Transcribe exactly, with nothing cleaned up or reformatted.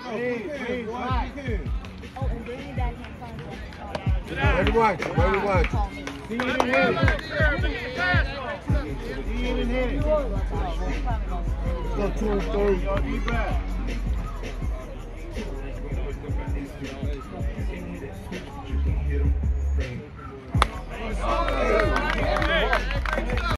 Oh, and bring that in front of Ready watch, ready watch. See it and hit it. See it and hit it. Go two and three. Y'all be back.